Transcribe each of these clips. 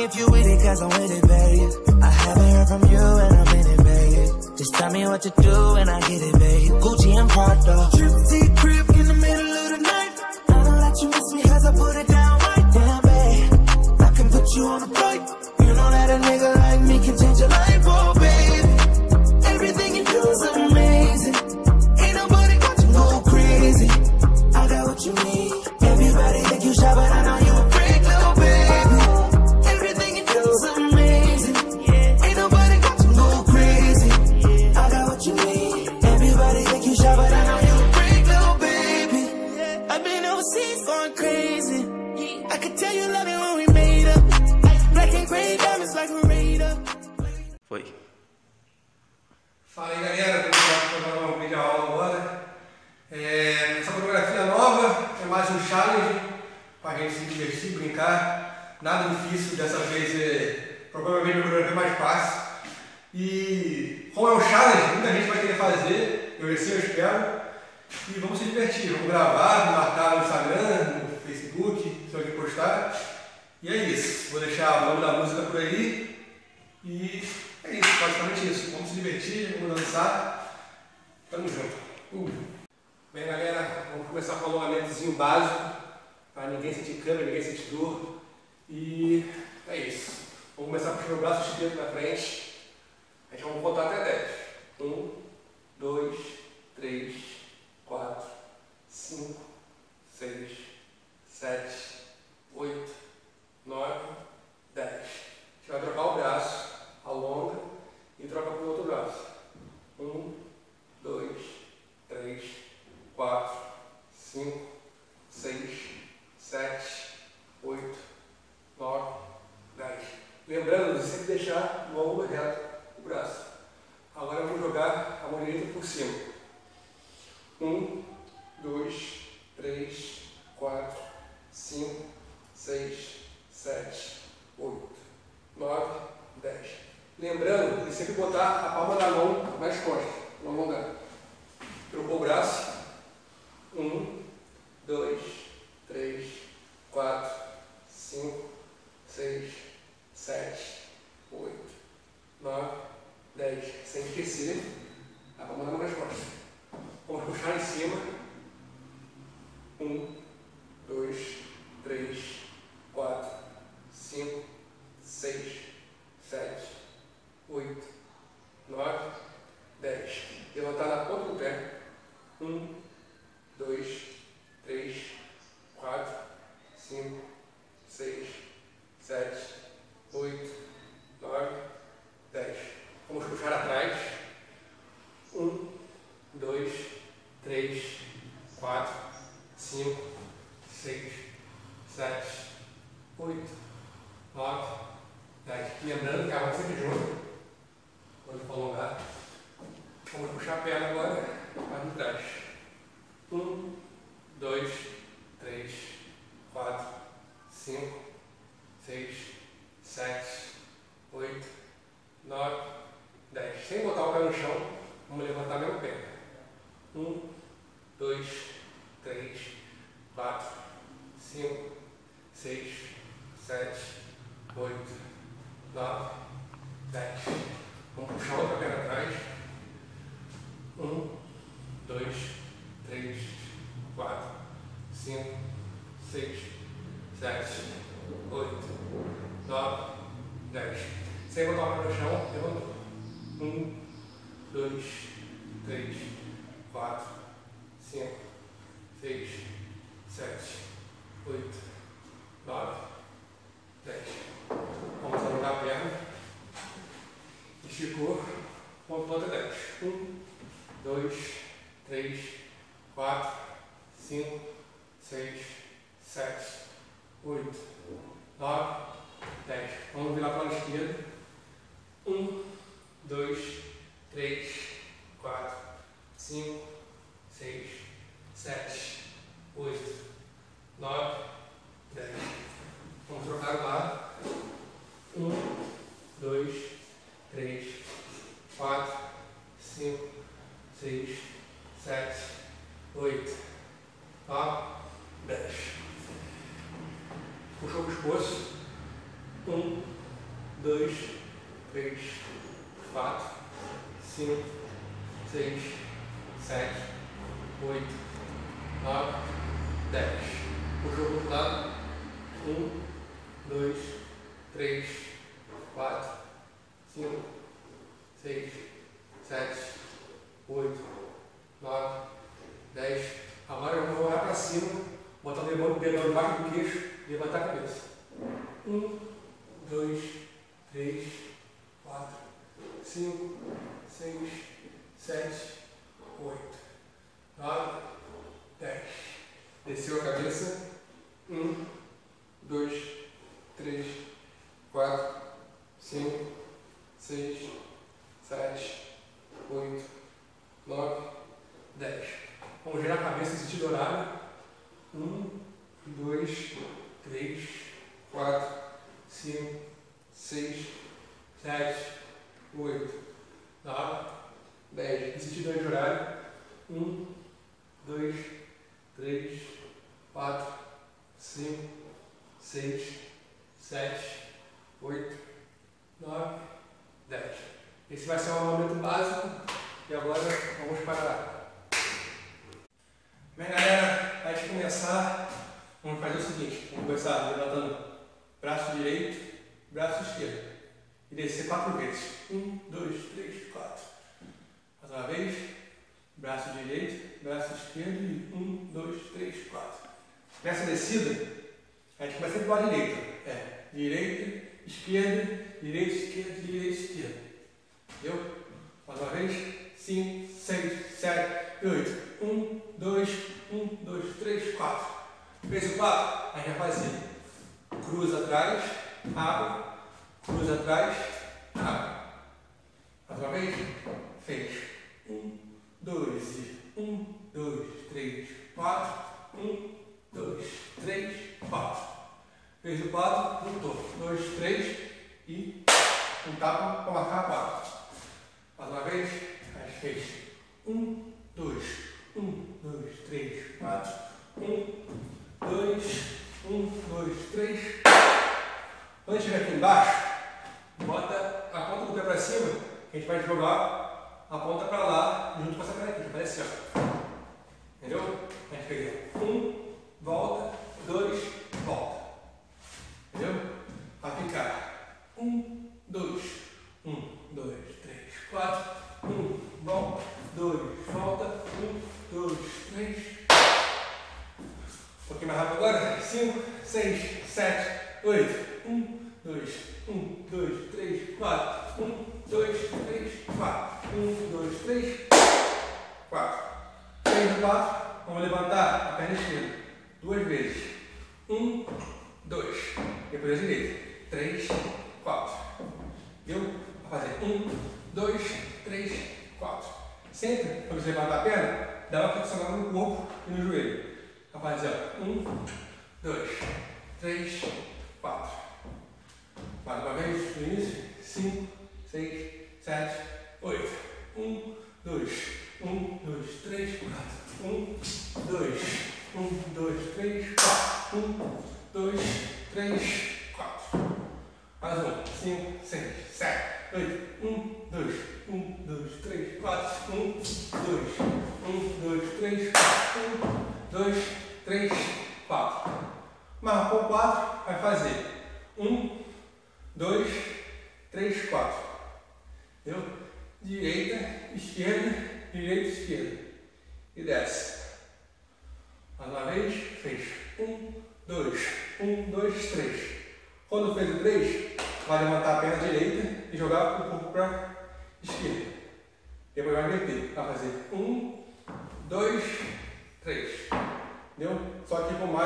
if you with it, cause I'm with it, babe. I haven't heard from you and I'm in it, babe. Just tell me what to do and I get it, babe. Gucci and Prada. Trip to your crib in the middle of the night. I know that you miss me cause I put it down right. Damn, babe, I can put you on a flight. You know that a nigga like me can change your life, oh, babe. Everything you do is amazing. Ain't nobody got you go crazy. I got what you need. Everybody think you shy, but I know you a freak, little baby. Everything you do is amazing. Ain't nobody got you go crazy. I got what you need. Everybody think you shy, but I know you a freak, little baby. I've been overseas going crazy. I could tell you love it when we made up. Black and gray diamonds like a radar. Foi. Fala aí, galera, tudo bem? Vou gravar um vídeo aula agora. Essa coreografia nova é mais um challenge para a gente se divertir, brincar. Nada difícil, dessa vez provavelmente a coreografia é mais fácil. E como é um challenge, muita gente vai querer fazer, eu espero. E vamos se divertir, vamos gravar, marcar no Instagram, no Facebook, se alguém postar. E é isso, vou deixar o nome da música por aí. E é isso, basicamente isso. Vamos se divertir, vamos dançar. Tamo junto. Bem, galera, vamos começar com um alongamentozinho básico, para ninguém sentir câmera, ninguém sentir dor. E é isso. Vamos começar puxando o braço esquerdo na frente. A gente vai contar até 10. 1, 2, 3, 4, 5, 6, 7, 8, 9, 10. A gente vai trocar o braço, alonga e troca para o outro braço. 1, 2, 3, 4, 5, 6, 7, 8, 9, 10. Lembrando de sempre deixar o ombro reto o braço. Agora eu vou jogar a mão direita por cima. 1, 2, 3, 4, 5, 6, 7, 8, 9, 10. Lembrando de sempre botar a palma da mão nas costas, não alongar. Trocou o braço. 1, 2, 3, 4, 5, 6, 7, 8, 9, 10. Sem esquecer a palma da mão nas costas. Vamos puxar em cima. 1, 2, 3, 4, 5, 6, 7, 8, 9, 10. Levantar na ponta do pé. 1, 2, 3, 4, 5, 6, 7, 8, 9, 10. Vamos puxar atrás. 1, 2, 3, 4, 5, 6, 7, 8, 9, 10. Lembrando que a mão sempre junto. Quando for alongar. Vamos puxar a perna agora para trás. 1, 2, 3, 4, 5, 6, 7, 8, 9, 10. Sem botar o pé no chão, vamos levantar mesmo pé. 1, 2, 3, 4, 5, 6, 7, 8, 9, 10. Vamos puxar outra perna atrás. 1, 2, 3, 4, 5, 6, 7, 8, 9, 10. Sem botar o pé no chão, levantou. 1, 2, 3, 4, 5, 6, 7, 8, 9, 10. Vamos alongar a perna. Esticou. Ponto até 10. 1, 2, 3, 4, 5, 6, 7, 8, 9, 10. Vamos virar para a esquerda. 1, 2, 3, 4, 5, 6, 7, 8, 9, 10. Vamos trocar o lado. 1, 2, 3, 4, 5, 6, 7, 8, 9, 10. Puxou o pescoço. 1, 2, 3, 4, 5, 6, 7, 8, 9, 10. Puxou para o outro lado. 1, 2, 3, 4, 5, 6, 7, 8, 9, 10. Agora eu vou olhar para cima, botar o dedão embaixo do queixo e levantar a cabeça. 1, 2, 3, 4, 5, 6, 7, 8, 9, 10. Desceu a cabeça. 1, 2, 3, 4, 5, 6, 7, 8, 9, 10. Vamos girar a cabeça em sentido horário. 1, 2, 3, 4, 5, 6, 7, 8, 9, 10. Em sentido anti-horário. 1, 2, 3, 4, 5, 6, 7, 8, 9, 10. Esse vai ser um alongamento básico. E agora vamos para... Bem, galera, antes de começar, vamos fazer o seguinte. Vamos começar levantando braço direito, braço esquerdo. E descer 4 vezes. 1, 2, 3, 4. Mais uma vez. Braço direito, braço esquerdo e 1, 2, 3, 4. Nessa descida, a gente começa sempre do lado direito. Direita, esquerda, direita, esquerda, direita, esquerda. Entendeu? Mais uma vez. 5, 6, 7, 8. 1, 2, 1, 2, 3, 4. Fez o 4, a gente vai fazer cruza atrás, abre, cruza atrás, abre. Mais uma vez, fez 1, 2, 1, 2, 3, 4, 1, 2, 3, 4. Fez o 4, voltou. 2, 3 e um tapa para marcar 4. Mais uma vez, a gente fez 1, 2, 1, 2, 3, 4, 1, 2, 1, 2, 3. Quando estiver aqui embaixo, bota a ponta do pé para cima, que a gente vai jogar a ponta para lá, junto com essa perna aqui, parece assim, ó. Entendeu? A gente pega 1, volta, 2, volta. Entendeu? Vai ficar 1, 2, 1, 2, 3, 4, 1, volta, 2, volta, 1, 2, 3. Um pouquinho mais rápido agora. 5, 6, 7, 8. 1, 2, 1, 2, 3, 4. 1, 2, 3, 4. 1, 2, 3, 4. 3, 4. Vamos levantar a perna esquerda 2 vezes. 1, 2. Depois a direita. 3, 4. Viu? Vai fazer 1, 2, 3, 4. Sempre, quando você levantar a perna, dá uma flexionada no corpo e no joelho. Vai fazer 1, 2, 3, 4. Mais uma vez, no início. 5, 6, 7, 8. 1, 2, 1, 2, 3, 4. 1, 2, 1, 2, 3, 4. 1, 2, 3, 4. Mais um. 5, 6, 7, 8. 1, 2, 1, 2, 3, 4. 1, 2, 1, 2, 3, 4. 1, 2, 3, 4. Marcou 4, vai fazer 1, 2, 3, 4. Entendeu? Direita, esquerda, direita, esquerda. E desce. Mais uma vez, fez 1, 2, 1, 2, 3. Quando fez o 3, vai levantar a perna direita e jogar o corpo para a esquerda. Depois vai inverter. Vai fazer 1, 2, 3. Entendeu? Só que com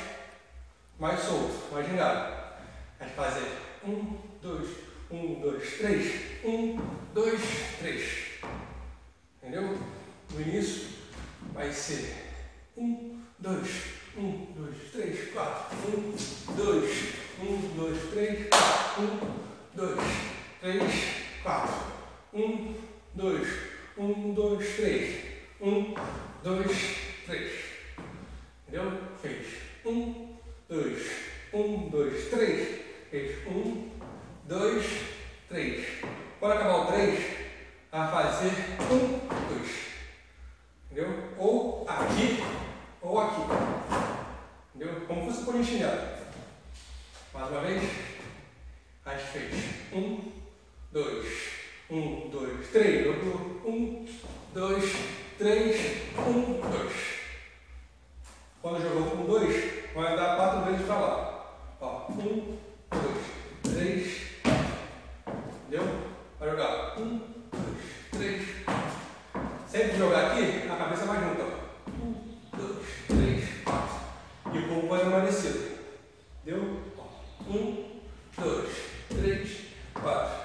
mais solto, mais gingado. Vai fazer 1, 2, 1, 2, 3. 1, 2, 3. Entendeu? No início vai ser 1, 2, 1, 2, 3, 4. 1, 2, 1, 2, 3, 4. 1, 2, 3, 4. 1, 2, 1, 2, 3. 1, 2, 3. Entendeu? Fez 1, 2, 1, 2, 3. Fez 1, 2, 3. Quando acabar o 3, vai fazer 1, 2. Entendeu? Ou aqui, ou aqui. Entendeu? Como fosse por chinelo. Mais uma vez. A gente fez 1, 2, 1, 2, 3. 1, 2, 3, 1, 2. Quando jogou com 2, vai andar 4 vezes para lá. Ó, 1, 2, 3, 4. Entendeu? Vai jogar 1, 2, 3, 4. Sempre jogar aqui, a cabeça vai junto. 1, 2, 3, 4. E o corpo vai permanecer. Entendeu? 1, 2, 3, 4.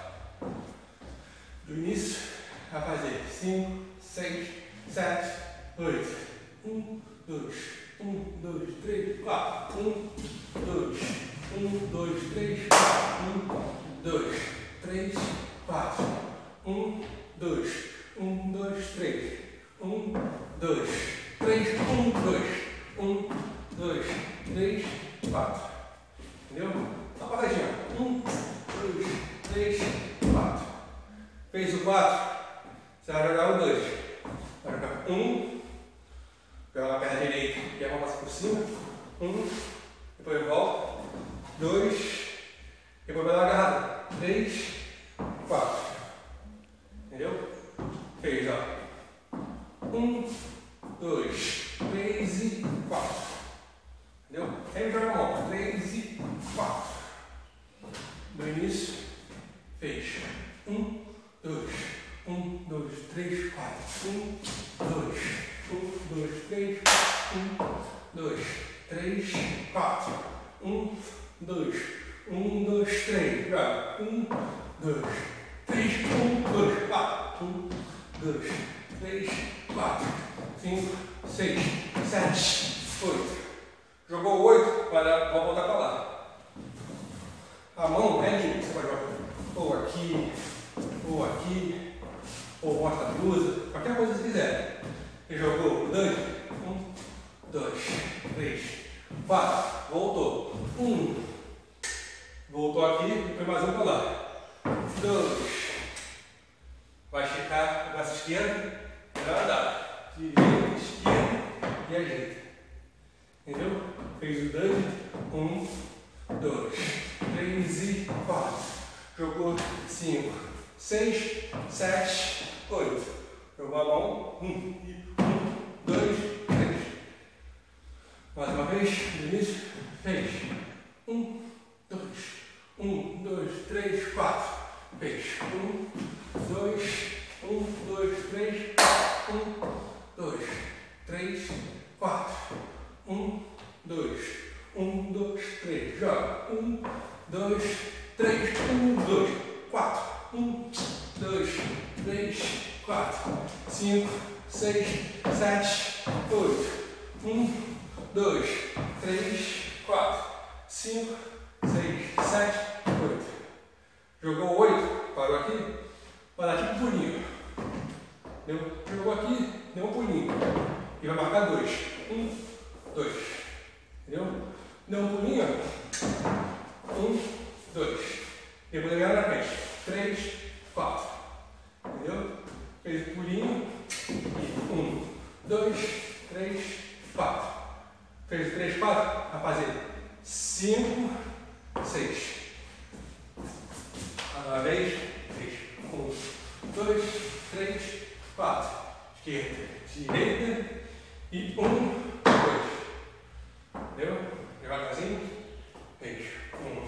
Do início, vai fazer 5, 6, 7, 8. 1, 2, 1, 2, 3, 4. 1, 2, 1, 2, 3, 4. 1, 2, 3, 4. 1, 2, 1, 2, 3. 1, 2, 3, 1, 2. 1, 2, 3, 4. Entendeu? Só passadinha. 1, 2, 3, 4. Fez o 4, você vai jogar o 2. Vai jogar 1, joga a perna direita e a mão passa por cima. 1, depois volta. 2, depois vai dar uma agarrada. 3, 4. Entendeu? Fez, ó. 1, 2, 3 e 4. Entendeu? Sempre joga a mão. 3 e 4. Do início, fez. 1, 2, 1, 2, 3, 4. 1, 2, 1, 2, 3, 1, 2, 3, 4. 1, 2, 1, 2, 3. Joga. 1, 2, 3, 1, 2, 4. 1, 2, 3, 4. 5, 6, 7, 8. Jogou 8, vai voltar para lá. A mão é livre, você pode jogar ou aqui, ou mostra a blusa, qualquer coisa que você quiser. E jogou 2, 1, 2, 3, 4, voltou. 1, voltou aqui, depois mais um para lá. 2, vai esticar o braço esquerdo, vai andar. Direita, esquerda e ajeita. Entendeu? Fez o 2, 1, 2, 3 e 4. Jogou 5, 6, 7, 8. Jogou a mão. 1, 2, 3. Mais uma vez, no início, fez. 1, 2, 1, 2, 3, 4. Fez. 1, 2, 1, 2, 3, 4. 1, 2, 3, 4. 1, 2, 1, 2, 3. Joga. 1, 2, 3, 1, 2, 4. 1, 2, 3, 4. 5, 6, 7, 8. 1, 2, 3, 4. 5, 6, 7, 8. Jogou 8, parou aqui, vai dar tipo um pulinho. Jogou aqui, deu um pulinho. E vai marcar 2. 1, 2. Entendeu? Deu um pulinho. 1, 2. Depois ele na frente. 3, 4. Entendeu? Fez o pulinho. 1, 2, 3, 4. Fez o 3, 4. Vai fazer 5, 6. Mais uma vez. 3. 1, 2, 3, 4. Esquerda, direita. E 1, 2. Entendeu? Devagarzinho. Fez. 1,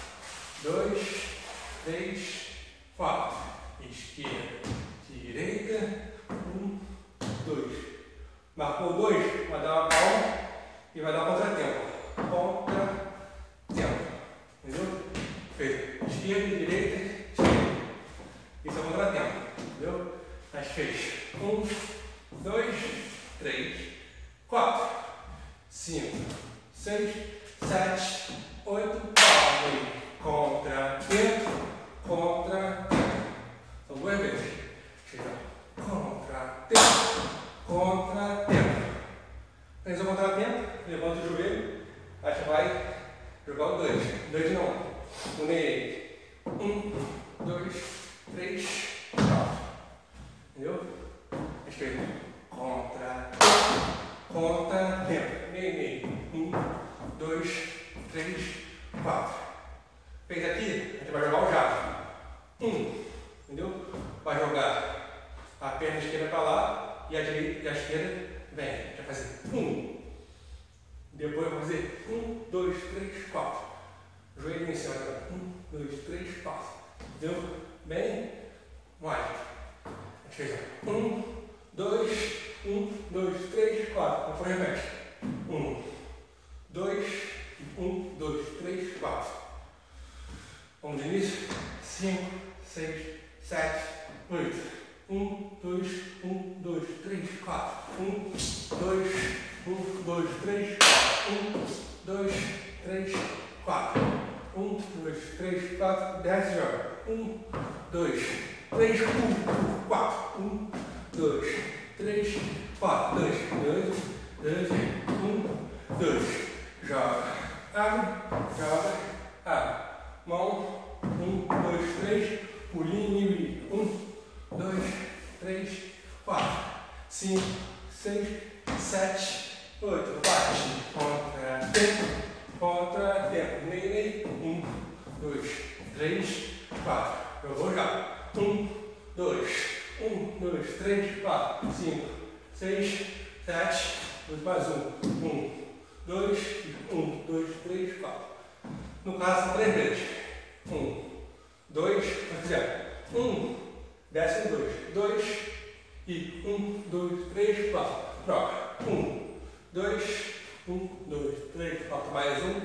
2, 3, 4. Esquerda, direita. 1, 2. Marcou 2, vai dar uma palma e vai dar um contratempo. Contratempo. Entendeu? Fez. Esquerda, direita, esquerda. Isso é contratempo. Entendeu? Mas fez. 1, 2, 3, 4, 5, 6, 7, 8, 9. Contratempo, contratempo. São 2 vezes. Chega. Contratempo, contratempo. Fez o contratempo, levanta o joelho, aí você vai jogar o 2. 2 de novo. Unei. 1, e a direita e a esquerda vem. A gente vai fazer 1. Depois eu vou fazer 1, 2, 3, 4. Joelho em cima agora. 1, 2, 3, 4. Deu? Bem mais. A gente fez 1, 2, 1, 2, 3, 4. Depois repete. 1, 2, 1, 2, 3, 4. Vamos de início. 5, 6, 7, 8. 1, 2, 1, 2, 3, 4. 1, 2, 1, 2, 3, 4. 1, 2, 3, 4. 1, 2, 3, 4. Desce e joga. 1, 2, 3, 4. 1, 2, 3, 4. 2, 2, 1, 2. Joga. Abre, joga, abre. Mão. 1, 2, 3. Pulinho e 1, 2, 3, 4, 5, 6, 7, 8. Bate. Contra tempo. Meio. 1, 2, 3, 4. Eu vou já. 1, 2, 1, 2, 3, 4, 5, 6, 7, 8, mais 1. 1, 2, 1, 2, 3, 4. No caso, são 3 vezes. 1, 2, vamos fazer. 1, desce 2, 2 e 1, 2, 3, 4. Troca. 1, 2, 1, 2, 3, 4. Mais 1, 1,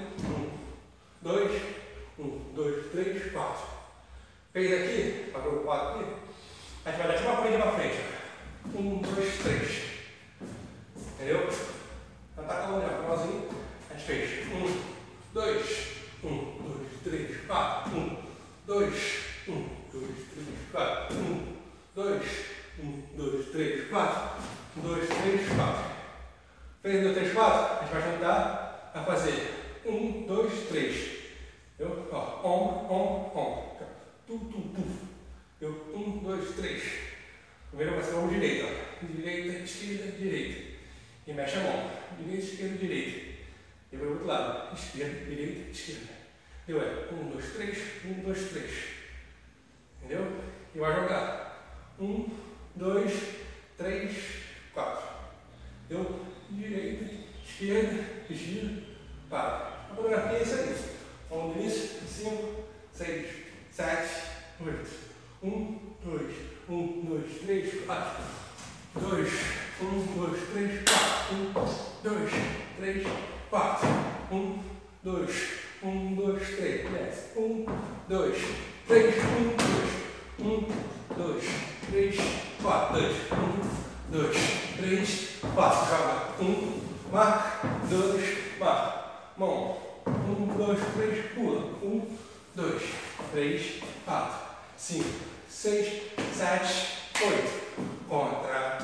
2, 1, 2, 3, 4. Fez aqui, parou o 4 aqui. A gente vai dar tipo uma corrida para frente. 1, 2, 3. Entendeu? Não tá calando, não. Finalzinho. A gente fez 1, 2, 1, 2, 3, 4. 1, 2, 1, 2, 3, 4. 1, 2, 1, 2, 3, 4. 1, 2, 3, 4. Fez 1, 2, 3, 4. A gente vai juntar a fazer 1, 2, 3. Entendeu? Ó, ombro. Tu. Entendeu? 1, 2, 3. Primeiro vai ser o ombro direito. Ó. Direita, esquerda, direita. E mexe a mão. Direita, esquerda, direita. E vai para o outro lado. Esquerda, direita, esquerda. Entendeu? É 1, 2, 3. 1, 2, 3. Entendeu? E vai jogar. 1, 2, 3, 4. Entendeu? Direita, esquerda, gira, para. A coreografia é isso aí. Vamos no início. 5, 6, 7, 8. 1, 2, 1, 2, 3, 4. 2, 1, 2, 3, 4. 1, 2, 3, 4. 1, 2, 1, 2, 3. Desce. 1, 2, 3, 1, 2. 1, 2, 3, 4. 2, 1, 2, 3, 4. Joga. 1, marca. 2, marca. Mão. 1, 2, 3, pula. 1, 2, 3, 4, 5, 6, 7, 8. Contra.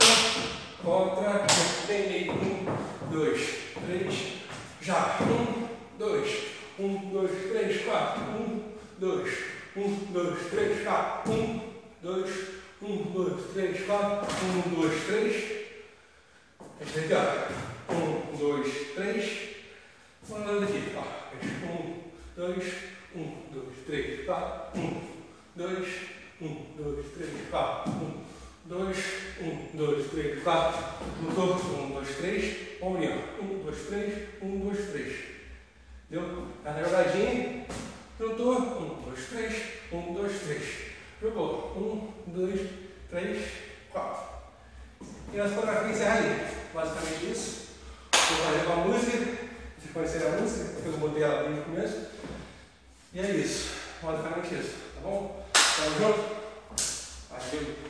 Tem 1, 2, 3. Já. 1, 2, 1, 2, 3, 4. 1, 2, 1, 2, 3, 4. 1, 2, 1, 2, 3, 4. 1, 2, 3. Esse aqui, ó. 1, 2, 3. Mandando aqui, ó. 1, 2, 1, 2, 3, 4. 1, 2, 1, 2, 3, 4. 1, 2, 1, 2, 3, 4. Juntou. 1, 2, 3. Ombrinho. 1, 2, 3. 1, 2, 3. Deu? Cada jogadinha. Juntou. 1, 2, 3. 1, 2, 3. Jogou. 1, 2, 3, 4. E nós coreografia encerra ali. Basicamente isso. Vou fazer com a música. Vocês conheceram a música? Porque eu botei ela bem no começo. E é isso. Basicamente isso. Tá bom? Tamo junto? Valeu.